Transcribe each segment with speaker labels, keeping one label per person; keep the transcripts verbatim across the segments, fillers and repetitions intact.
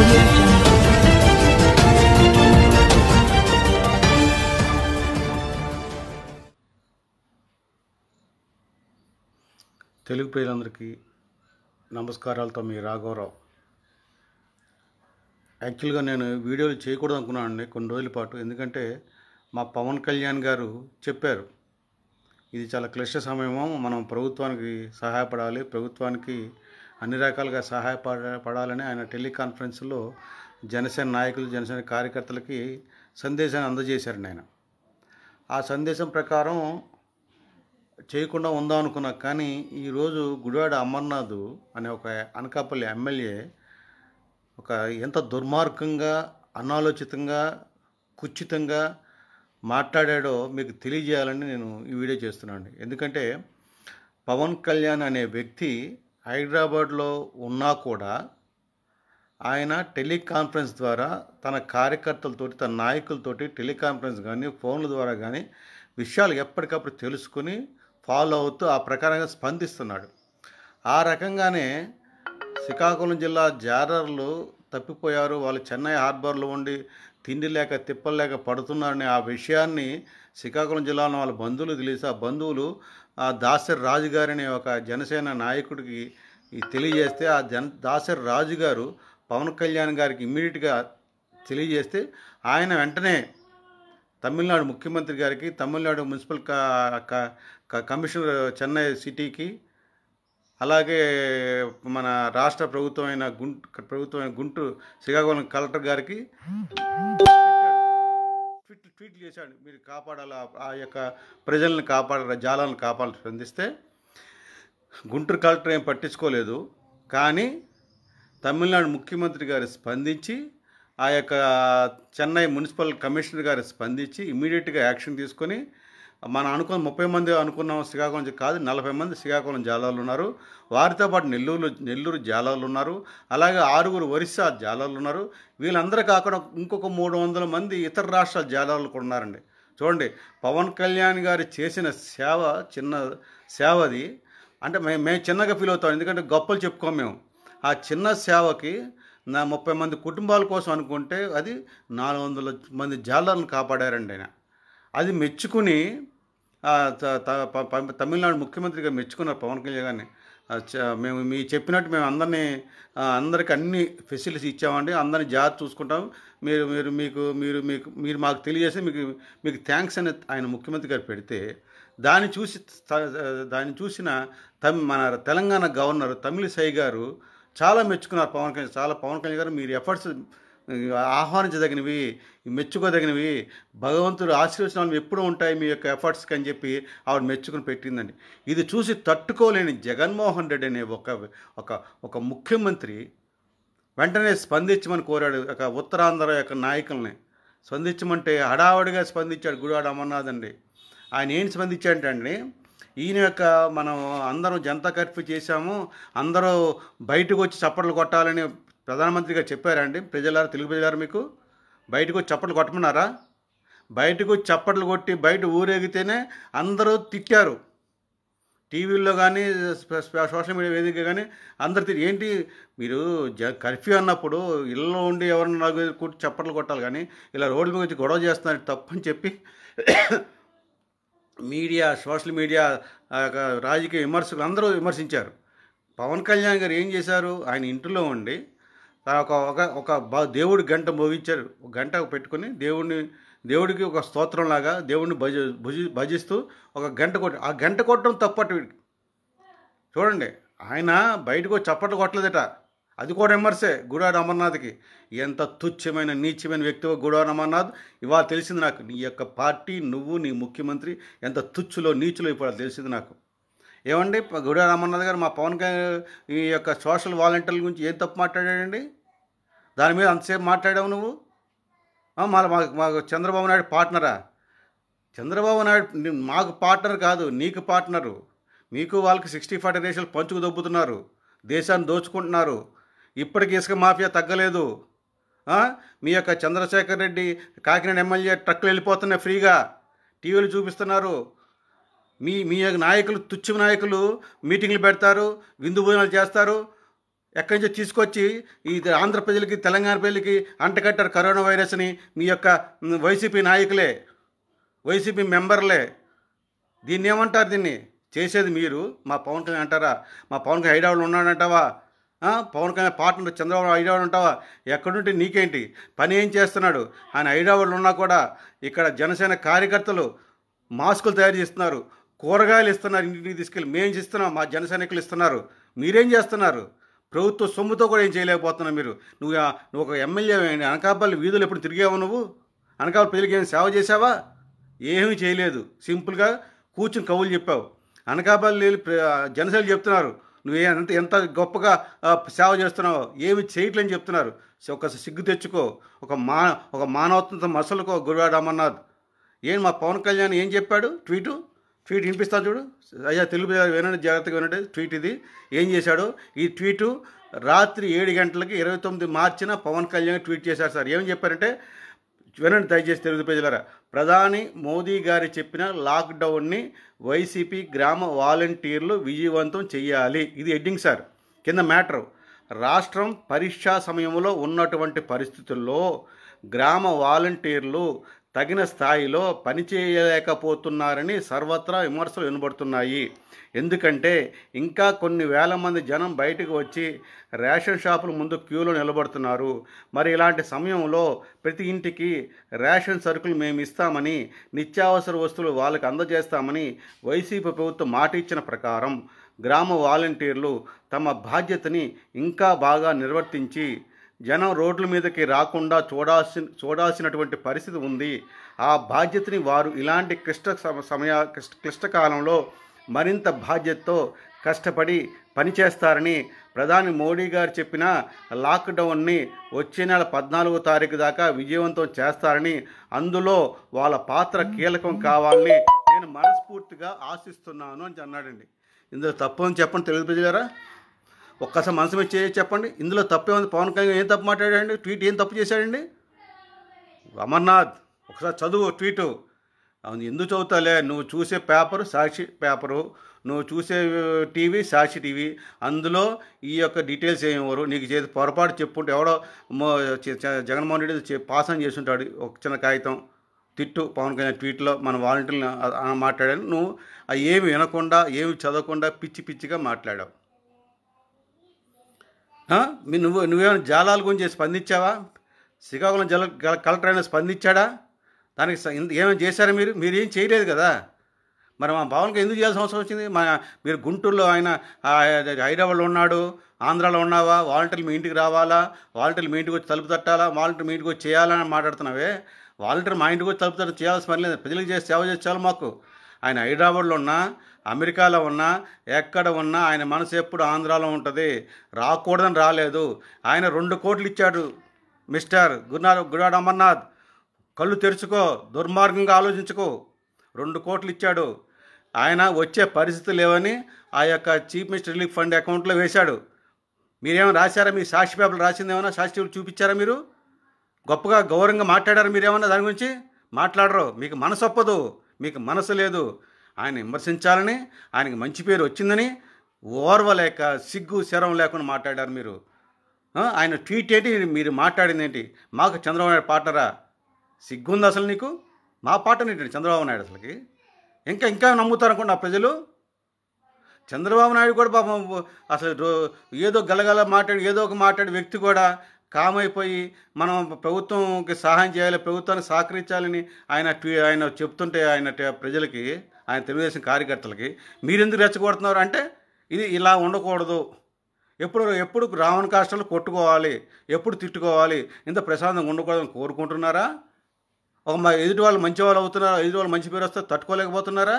Speaker 1: audio jungle.
Speaker 2: Telugu ప్రజలందరికీ నమస్కారాలతో మీ రాఘవరావు. యాక్చువల్గా నేను వీడియోలు చేయకూడదు అనుకున్నానండి కొన్ని రోజుల పాటు. ఎందుకంటే మా పవన్ కళ్యాణ్ గారు చెప్పారు, ఇది చాలా క్లిష్ట సమయము, మనం ప్రభుత్వానికి సహాయపడాలి, ప్రభుత్వానికి అన్ని రకాలుగా సహాయపడ పడాలని ఆయన టెలికాన్ఫరెన్స్లో జనసేన నాయకులు, జనసేన కార్యకర్తలకి సందేశాన్ని అందజేశారండి. ఆయన ఆ సందేశం ప్రకారం చేయకుండా ఉందాం అనుకున్నా. కానీ ఈరోజు గుడివాడ అమర్నాథ్ అనే ఒక అనకాపల్లి ఎమ్మెల్యే ఒక ఎంత దుర్మార్గంగా, అనాలోచితంగా, కుచితంగా మాట్లాడాడో మీకు తెలియజేయాలని నేను ఈ వీడియో చేస్తున్నాను. ఎందుకంటే పవన్ కళ్యాణ్ అనే వ్యక్తి హైదరాబాద్లో ఉన్నా కూడా ఆయన టెలికాన్ఫరెన్స్ ద్వారా తన కార్యకర్తలతోటి, తన నాయకులతోటి టెలికాన్ఫరెన్స్ కానీ ఫోన్ల ద్వారా కానీ విషయాలు ఎప్పటికప్పుడు తెలుసుకుని ఫాలో అవుతూ ఆ ప్రకారంగా స్పందిస్తున్నాడు. ఆ రకంగానే శ్రీకాకుళం జిల్లా జారర్లు తప్పిపోయారు, వాళ్ళు చెన్నై హార్బర్లో ఉండి తిండి లేక తిప్పలు లేక పడుతున్నారని ఆ విషయాన్ని శ్రీకాకుళం జిల్లాలో వాళ్ళ బంధువులు తెలిసి ఆ బంధువులు ఆ దాసరి రాజు గారిని ఒక జనసేన నాయకుడికి తెలియజేస్తే ఆ జన దాసరి రాజు గారు పవన్ కళ్యాణ్ గారికి ఇమ్మీడియట్గా తెలియజేస్తే ఆయన వెంటనే తమిళనాడు ముఖ్యమంత్రి గారికి, తమిళనాడు మున్సిపల్ కమిషనర్ చెన్నై సిటీకి, అలాగే మన రాష్ట్ర ప్రభుత్వమైన గుంటూరు ప్రభుత్వమైన గుంటూరు శ్రీకాకుళం కలెక్టర్ గారికి ట్వీట్ ట్వీట్లు చేశాడు, మీరు కాపాడాలి, ఆ యొక్క ప్రజలను కాపాడాలి, జాలాలను కాపాడాలి స్పందిస్తే గుంటూరు కలెక్టర్ ఏం పట్టించుకోలేదు. కానీ తమిళనాడు ముఖ్యమంత్రి గారు స్పందించి, ఆ యొక్క చెన్నై మున్సిపల్ కమిషనర్ గారు స్పందించి ఇమీడియట్గా యాక్షన్ తీసుకొని మనం అనుకున్న ముప్పై మంది అనుకున్నాం శ్రీకాకుళం కాదు, నలభై మంది శ్రీకాకుళం జాలాలు ఉన్నారు, వారితో పాటు నెల్లూరు నెల్లూరు జాలాలు ఉన్నారు, అలాగే ఆరుగురు ఒరిస్సా జాలాలు ఉన్నారు. వీళ్ళందరూ కాకుండా ఇంకొక మూడు వందల మంది ఇతర రాష్ట్రాల జాలాలు కూడా ఉన్నారండి. చూడండి, పవన్ కళ్యాణ్ గారు చేసిన సేవ చిన్న సేవది అంటే మేము మేము చిన్నగా ఫీల్ అవుతాం, ఎందుకంటే గొప్పలు చెప్పుకోం మేము. ఆ చిన్న సేవకి నా ముప్పై మంది కుటుంబాల కోసం అనుకుంటే అది నాలుగు వందల మంది జాలాలను కాపాడారండి ఆయన. అది మెచ్చుకుని తమిళనాడు ముఖ్యమంత్రిగా మెచ్చుకున్నారు పవన్ కళ్యాణ్ గారిని. మేము మీ చెప్పినట్టు మేము అందరినీ అందరికి అన్ని ఫెసిలిటీస్ ఇచ్చామండి, అందరినీ జాగ్రత్త చూసుకుంటాం, మీరు మీరు మీకు మీరు మీకు మీరు మాకు తెలియజేసి మీకు మీకు థ్యాంక్స్ అని ఆయన ముఖ్యమంత్రి గారు పెడితే దాన్ని చూసి దాన్ని చూసిన తమి మన తెలంగాణ గవర్నర్ తమిళిసై గారు చాలా మెచ్చుకున్నారు పవన్ కళ్యాణ్. చాలా పవన్ కళ్యాణ్ గారు మీరు ఎఫర్ట్స్ ఆహ్వానించదగినవి, మెచ్చుకోదగినవి, భగవంతుడు ఆశీర్వచనాలు ఎప్పుడూ ఉంటాయి మీ యొక్క ఎఫర్ట్స్కి అని చెప్పి ఆవిడ మెచ్చుకుని పెట్టిందండి. ఇది చూసి తట్టుకోలేని జగన్మోహన్ రెడ్డి అనే ఒక ఒక ఒక ముఖ్యమంత్రి వెంటనే స్పందించమని కోరాడు ఒక ఉత్తరాంధ్ర యొక్క నాయకుల్ని. స్పందించమంటే హడావడిగా స్పందించాడు గుడివాడ అమర్నాథ్ అండి. ఆయన ఏం స్పందించాడంటే, ఈయన యొక్క మనం అందరం జనతా కర్ఫ్యూ చేశాము, అందరూ బయటకు వచ్చి చప్పట్లు కొట్టాలని ప్రధానమంత్రిగా చెప్పారండి. ప్రజలారా, తెలుగు ప్రజలారా, మీకు బయటకు వచ్చి చప్పట్లు కొట్టమన్నారా? బయటకు వచ్చి చప్పట్లు కొట్టి బయట ఊరేగితేనే అందరూ తిట్టారు. టీవీల్లో కానీ సోషల్ మీడియా వేదిక కానీ అందరు తిట్టి, ఏంటి మీరు జ కర్ఫ్యూ అన్నప్పుడు ఇళ్ళలో ఉండి ఎవరన్నా నాలుగు కొట్టి చప్పట్లు కొట్టాలి, కానీ ఇలా రోడ్ల మీద వచ్చి గొడవ చేస్తున్నారు తప్పని చెప్పి మీడియా, సోషల్ మీడియా, రాజకీయ విమర్శకులు అందరూ విమర్శించారు. పవన్ కళ్యాణ్ గారు ఏం చేశారు, ఆయన ఇంటిలో ఉండి ఒక ఒక దేవుడి గంట మోగించారు. ఒక గంట పెట్టుకుని దేవుడిని దేవుడికి ఒక స్తోత్రంలాగా దేవుడిని భజ భుజి భజిస్తూ ఒక గంట కొట్టి ఆ గంట కొట్టడం తప్పట్టు. చూడండి, ఆయన బయటకు చప్పట్లు కొట్టలేదట, అది కూడా విమర్శే గుడివాడ అమర్నాథ్కి. ఎంత తుచ్చమైన నీచమైన వ్యక్తివో గుడివాడ అమర్నాథ్, ఇవాళ తెలిసింది నాకు. నీ యొక్క పార్టీ, నువ్వు, నీ ముఖ్యమంత్రి ఎంత తుచ్చులో నీచులో ఇప్పుడు తెలిసింది నాకు. ఏమండి, గుడివాడ అమర్నాథ్ గారు మా పవన్ కళ్యాణ్ ఈ యొక్క సోషల్ వాలంటీర్ల గురించి ఏం తప్పు మాట్లాడాడండి? దాని మీద అంతసేపు మాట్లాడావు నువ్వు. మళ్ళీ మాకు మాకు చంద్రబాబు నాయుడు పార్ట్నరా? చంద్రబాబు నాయుడు మాకు పార్ట్నర్ కాదు, నీకు పార్ట్నరు. మీకు వాళ్ళకి సిక్స్టీ ఫార్టీ రేషన్లు పంచుకు దొబ్బుతున్నారు, దేశాన్ని దోచుకుంటున్నారు. ఇప్పటికీ ఇసుక మాఫియా తగ్గలేదు. మీ యొక్క చంద్రశేఖర్ రెడ్డి కాకినాడ ఎమ్మెల్యే ట్రక్కులు వెళ్ళిపోతున్నాయి ఫ్రీగా, టీవీలు చూపిస్తున్నారు. మీ మీ నాయకులు, తుచ్చు నాయకులు మీటింగ్లు పెడతారు, విందు భోజనాలు చేస్తారు, ఎక్కడి నుంచో తీసుకొచ్చి ఈ ఆంధ్ర ప్రజలకి తెలంగాణ ప్రజలకి అంటకట్టారు కరోనా వైరస్ని. మీ యొక్క వైసీపీ నాయకులే, వైసీపీ మెంబర్లే. దీన్ని ఏమంటారు? దీన్ని చేసేది మీరు. మా పవన్ కళ్యాణ్ అంటారా? మా పవన్ కళ్యాణ్ హైదరాబాద్లో ఉన్నాడంటావా? పవన్ కళ్యాణ్ పార్ట్నర్ చంద్రబాబు హైదరాబాద్ ఉంటావా? ఎక్కడుంటే నీకేంటి? పని ఏం చేస్తున్నాడు ఆయన? హైదరాబాద్లో ఉన్నా కూడా ఇక్కడ జనసేన కార్యకర్తలు మాస్కులు తయారు చేస్తున్నారు, కూరగాయలు ఇస్తున్నారు, ఇంటికి తీసుకెళ్ళి మేము ఇస్తున్నాం, మా జన సైనికులు ఇస్తున్నారు. మీరేం చేస్తున్నారు? ప్రభుత్వ సొమ్ముతో కూడా ఏం చేయలేకపోతున్నావు మీరు. నువ్వు నువ్వు ఒక ఎమ్మెల్యే అనకాపల్లి వీధులు ఎప్పుడు తిరిగావు? నువ్వు అనకాపల్లి ప్రజలకు ఏమైనా సేవ చేసావా? ఏమీ చేయలేదు. సింపుల్గా కూర్చుని కవులు చెప్పావు. అనకాపల్లి జనసేనలు చెప్తున్నారు నువ్వు ఎంత ఎంత గొప్పగా సేవ చేస్తున్నావో, ఏమి చేయట్లేని చెప్తున్నారు. ఒక సిగ్గు తెచ్చుకో, ఒక మా ఒక మానవత్వంతో మసలుకో గురువాడ అమర్నాథ్. ఏం మా పవన్ కళ్యాణ్ ఏం చెప్పాడు? ట్వీటు ట్వీట్ వినిపిస్తా చూడు. అయ్యా తెలుగు వినండి, జాగ్రత్తగా వినండి. ట్వీట్ ఇది ఏం చేశాడు? ఈ ట్వీటు రాత్రి ఏడు గంటలకి ఇరవై తొమ్మిది మార్చిన పవన్ కళ్యాణ్ ట్వీట్ చేశారు సార్. ఏమని చెప్పారంటే వినండి దయచేసి తెలుగు ప్రజలారా. ప్రధాని మోదీ గారు చెప్పిన లాక్డౌన్ని వైసీపీ గ్రామ వాలంటీర్లు విజయవంతం చేయాలి. ఇది హెడ్డింగ్ సార్. కింద మ్యాటర్: రాష్ట్రం పరీక్షా సమయంలో ఉన్నటువంటి పరిస్థితుల్లో గ్రామ వాలంటీర్లు తగిన స్థాయిలో పనిచేయలేకపోతున్నారని సర్వత్రా విమర్శలు వినబడుతున్నాయి. ఎందుకంటే ఇంకా కొన్ని వేల మంది జనం బయటకు వచ్చి రేషన్ షాపుల ముందు క్యూలో నిలబడుతున్నారు. మరి ఇలాంటి సమయంలో ప్రతి ఇంటికి రేషన్ సరుకులు మేము ఇస్తామని, నిత్యావసర వస్తువులు వాళ్ళకి అందజేస్తామని వైసీపీ ప్రభుత్వం మాట ఇచ్చిన ప్రకారం గ్రామ వాలంటీర్లు తమ బాధ్యతని ఇంకా బాగా నిర్వర్తించి జనం రోడ్ల మీదకి రాకుండా చూడాల్సి చూడాల్సినటువంటి పరిస్థితి ఉంది. ఆ బాధ్యతని వారు ఇలాంటి క్లిష్ట సమయ క్లిష్టకాలంలో మరింత బాధ్యతతో కష్టపడి పనిచేస్తారని ప్రధాని మోడీ గారు చెప్పిన లాక్డౌన్ని వచ్చే నెల పద్నాలుగో తారీఖు దాకా విజయవంతం చేస్తారని, అందులో వాళ్ళ పాత్ర కీలకం కావాలని నేను మనస్ఫూర్తిగా ఆశిస్తున్నాను అని అన్నాడండి. ఇందులో తప్పు అని చెప్పండి తెలుగు ప్రజలారా. ఒక్కసారి మనసు మీద చేసి చెప్పండి. ఇందులో తప్పే ఉంది. పవన్ కళ్యాణ్ ఏం తప్పు మాట్లాడాడండి? ట్వీట్ ఏం తప్పు చేశాడండి? అమర్నాథ్ ఒకసారి చదువు ట్వీటు. అవును, ఎందుకు చదువుతాలే? నువ్వు చూసే పేపరు సాక్షి పేపరు, నువ్వు చూసే టీవీ సాక్షి టీవీ. అందులో ఈ యొక్క డీటెయిల్స్ ఏమివ్వరు. నీకు చేసి పొరపాటు చెప్పుంటే ఎవడో జగన్మోహన్ రెడ్డి పాస్ అని చేస్తుంటాడు ఒక చిన్న కాగితం. తిట్టు పవన్ కళ్యాణ్ ట్వీట్లో మన వాలంటీర్లు మాట్లాడాను. నువ్వు అవి ఏమి వినకుండా ఏమి చదవకుండా పిచ్చి పిచ్చిగా మాట్లాడావు. మీ నువ్వు నువ్వేమైనా జాలాల గురించి స్పందించావా? శ్రీకాకుళం జల కలెక్టర్ అయినా స్పందించాడా? దానికి ఏమైనా చేశారా మీరు? మీరు ఏం చేయలేదు కదా. మరి మా పవన్కి ఎందుకు చేయాల్సిన అవసరం వచ్చింది? మా మీరు గుంటూరులో ఆయన హైదరాబాద్లో ఉన్నాడు, ఆంధ్రాలో ఉన్నావా? వాలంటీర్లు మీ ఇంటికి రావాలా? వాలంటీర్లు మీ ఇంటికి వచ్చి తలుపు తట్టాలా? వాలంటీర్ మీ ఇంటికి వచ్చి చేయాలని మాట్లాడుతున్నావే. వాలంటీర్ మా ఇంటికి వచ్చి తలుపు తట్ట చేయాల్సిన పని లేదు. ప్రజలకు చేసి సేవ చేసి చాలు మాకు. ఆయన హైదరాబాద్లో ఉన్నా, అమెరికాలో ఉన్నా, ఎక్కడ ఉన్నా ఆయన మనసు ఎప్పుడు ఆంధ్రాలో ఉంటుంది. రాకూడదని రాలేదు. ఆయన రెండు కోట్లు ఇచ్చాడు మిస్టర్ గురునాథ్ గురువాడ అమర్నాథ్. కళ్ళు తెరుచుకో, దుర్మార్గంగా ఆలోచించుకో. రెండు కోట్లు ఇచ్చాడు. ఆయన వచ్చే పరిస్థితులు లేవని ఆ యొక్క చీఫ్ మినిస్టర్ రిలీఫ్ ఫండ్ అకౌంట్లో వేశాడు. మీరేమైనా రాశారా? మీ సాక్షి పేపర్లు రాసింది ఏమైనా సాక్షి చూపించారా? మీరు గొప్పగా గౌరవంగా మాట్లాడారు? మీరేమన్నా దాని గురించి మాట్లాడరు. మీకు మనసు ఒప్పదు, మీకు మనసు లేదు. ఆయన విమర్శించాలని, ఆయనకి మంచి పేరు వచ్చిందని ఓర్వలేక సిగ్గు శరం లేకుండా మాట్లాడారు మీరు. ఆయన ట్వీట్ ఏంటి? మీరు మాట్లాడింది ఏంటి? మాకు చంద్రబాబు నాయుడు పార్ట్నరా? సిగ్గుంది అసలు నీకు? మా పార్ట్నర్ ఏంటండి చంద్రబాబు నాయుడు? అసలుకి ఇంకా ఇంకా నమ్ముతారనుకోండి ఆ ప్రజలు. చంద్రబాబు నాయుడు కూడా పాపం అసలు ఏదో గలగల మాట్లాడి ఏదో ఒక మాట్లాడే వ్యక్తి కూడా కామైపోయి మనం ప్రభుత్వంకి సహాయం చేయాలి, ప్రభుత్వానికి సహకరించాలని ఆయన ట్వీ ఆయన చెప్తుంటే ఆయన ప్రజలకి, ఆయన తెలుగుదేశం కార్యకర్తలకి మీరెందుకు రెచ్చగొడుతున్నారు అంటే ఇది ఇలా ఉండకూడదు. ఎప్పుడు ఎప్పుడు రావణ కాష్టాలు కొట్టుకోవాలి, ఎప్పుడు తిట్టుకోవాలి, ఇంత ప్రశాంతంగా ఉండకూడదని కోరుకుంటున్నారా? ఒక మా ఎదుటి వాళ్ళు మంచి వాళ్ళు అవుతున్నారా? ఎదుటి వాళ్ళు మంచి పేరు వస్తే తట్టుకోలేకపోతున్నారా?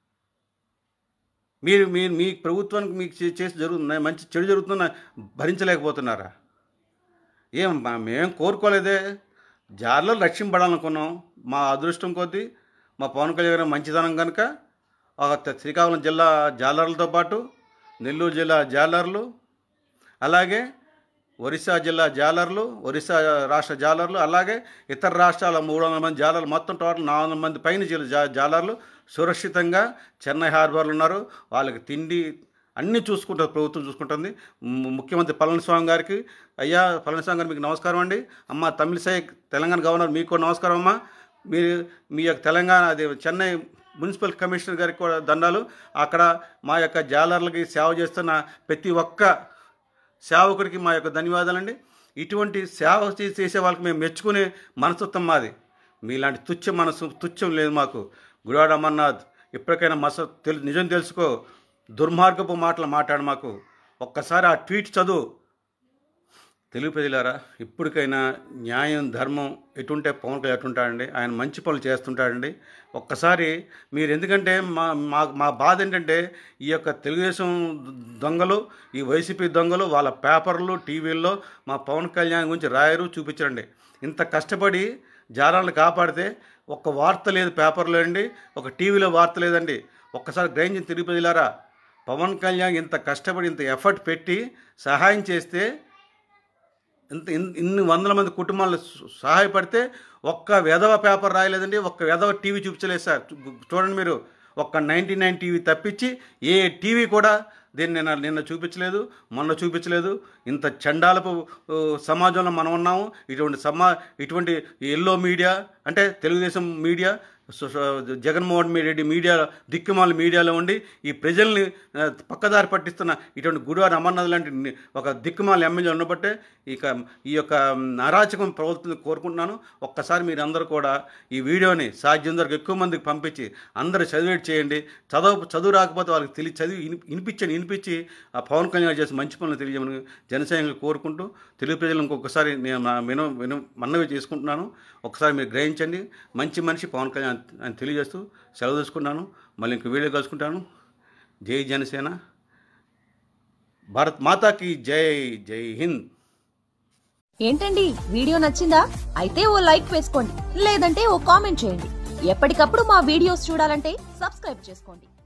Speaker 2: మీరు మీరు మీ ప్రభుత్వానికి మీకు చేసి జరుగుతున్నా మంచి చెడు జరుగుతున్నా భరించలేకపోతున్నారా? ఏం మేమేం కోరుకోలేదే. జాలర్లు రక్షింపడాలనుకున్నాం. మా అదృష్టం కొద్దీ మా పవన్ కళ్యాణ్ మంచిదనం కనుక ఒక శ్రీకాకుళం జిల్లా జాలర్లతో పాటు నెల్లూరు జిల్లా జాలర్లు, అలాగే ఒరిస్సా జిల్లా జాలర్లు, ఒరిస్సా రాష్ట్ర జాలర్లు, అలాగే ఇతర రాష్ట్రాల మూడు వందల మంది జాలర్లు, మొత్తం టోటల్ నాలుగు వందల మంది పైన జా జాలర్లు సురక్షితంగా చెన్నై హార్బర్లు ఉన్నారు. వాళ్ళకి తిండి అన్నీ చూసుకుంటుంది, ప్రభుత్వం చూసుకుంటుంది. ము- ముఖ్యమంత్రి పళనిస్వామి గారికి, అయ్యా పళనిస్వామి గారు మీకు నమస్కారం అండి. అమ్మ తమిళిసై తెలంగాణ గవర్నర్ మీకు కూడా నమస్కారం అమ్మ. మీరు మీ యొక్క తెలంగాణ అది చెన్నై మున్సిపల్ కమిషనర్ గారికి కూడా దండాలు. అక్కడ మా యొక్క జాలర్లకి సేవ చేస్తున్న ప్రతి ఒక్క సేవకుడికి మా యొక్క ధన్యవాదాలండి. ఇటువంటి సేవ చే- చేసే వాళ్ళకి మేము మెచ్చుకునే మనస్తత్వం మాది. మీలాంటి తుచ్చ మనసు తుచ్చం లేదు మాకు. గుడివాడ అమర్నాథ్ ఇప్పటికైనా మస తెలు నిజం తెలుసుకో, దుర్మార్గపు మాటలు మాట్లాడు మాకు. ఒక్కసారి ఆ ట్వీట్ చదువు. తెలుగు ప్రజలారా, ఇప్పటికైనా న్యాయం ధర్మం ఎటుంటే పవన్ కళ్యాణ్ ఎటుంటాడండి. ఆయన మంచి పనులు చేస్తుంటాడండి. ఒక్కసారి మీరు, ఎందుకంటే మా మా మా బాధ ఏంటంటే ఈ యొక్క తెలుగుదేశం దొంగలు, ఈ వైసీపీ దొంగలు వాళ్ళ పేపర్లు టీవీల్లో మా పవన్ కళ్యాణ్ గురించి రాయరు, చూపించరండి. ఇంత కష్టపడి జాలాలను కాపాడితే ఒక్క వార్త లేదు పేపర్లో అండి, ఒక టీవీలో వార్త లేదండి. ఒక్కసారి గ్రహించిన తెలుగు ప్రజలారా, పవన్ కళ్యాణ్ ఇంత కష్టపడి ఇంత ఎఫర్ట్ పెట్టి సహాయం చేస్తే, ఇంత ఇన్- ఇన్ని వందల మంది కుటుంబాలు స- సహాయపడితే ఒక్క వెధవ పేపర్ రాయలేదండి, ఒక్క వెధవ టీవీ చూపించలేదు సార్. చూ- చూడండి మీరు, ఒక్క నైంటీ నైన్ టీవీ తప్పించి ఏ టీవీ కూడా దీన్ని నిన్న నిన్న చూపించలేదు, మొన్న చూపించలేదు. ఇంత చండాలపు ఆ, సమాజంలో మనం ఉన్నాము. ఇటువంటి సమా ఇటువంటి ఎల్లో మీడియా అంటే Telugu Desam media, so- so Jaganmohan Reddy media, దిక్కుమాల మీడియాలో ఉండి ఈ ప్రజల్ని ఆ, పక్కదారి పట్టిస్తున్న ఇటువంటి గుడివాడ అమర్నాథ్ లాంటి ని- ఒక దిక్కుమాల ఎమ్మెల్యే ఉన్నబట్టే ఇక ఈ యొక్క అరాచకం ప్రభుత్వం కోరుకుంటున్నాను. ఒక్కసారి మీరు అందరూ కూడా ఈ వీడియోని సాధ్యం వరకు ఎక్కువ మందికి పంపించి అందరూ చదివేట్ చేయండి. చదువు చదువు రాకపోతే వాళ్ళకి తెలియ చదివి విని వినిపించండి వినిపించి ఆ పవన్ కళ్యాణ్ చేసి మంచి పనులు తెలియజేయమని జనసైనికులు కోరుకుంటూ, తెలుగు ప్రజలను ఇంకొకసారి నేను నా విను విను మన్నవి చేసుకుంటున్నాను. ఒకసారి మీరు గ్రహించండి. మంచి మనిషి పవన్ కళ్యాణ్ అని తెలియజేస్తూ సెలవు తీసుకున్నాను. మళ్ళీ ఇంకో వీడియో కలుసుకుంటాను. జై జనసేన, భారత్ మాతాకి జై, జై హింద్.
Speaker 1: ఏంటండి వీడియో నచ్చిందా? అయితే ఓ లైక్ వేసుకోండి, లేదంటే ఓ కామెంట్ చేయండి. ఎప్పటికప్పుడు మా వీడియోస్ చూడాలంటే సబ్స్క్రైబ్ చేసుకోండి.